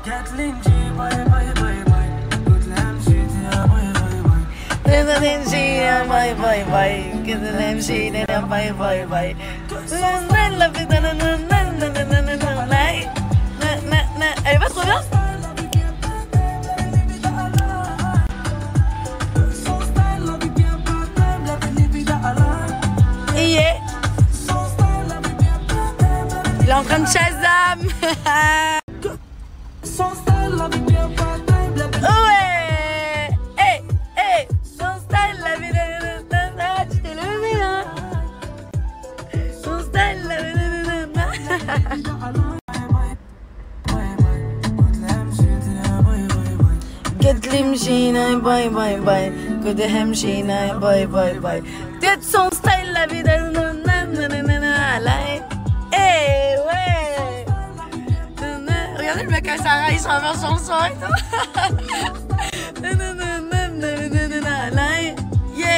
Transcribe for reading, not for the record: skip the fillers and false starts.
باي باي باي كده نمشي باي باي باي اي بس خلاص il est en train de Shazam. Ouais, hey, hey, son style la vie tu t'es levé hein. Son style la vie قلت لي مشينا باي باي باي كده مشينا باي باي باي تيت son style la vie regardez le mec à Sarah, il se renverse sur le son et tout. Yeah.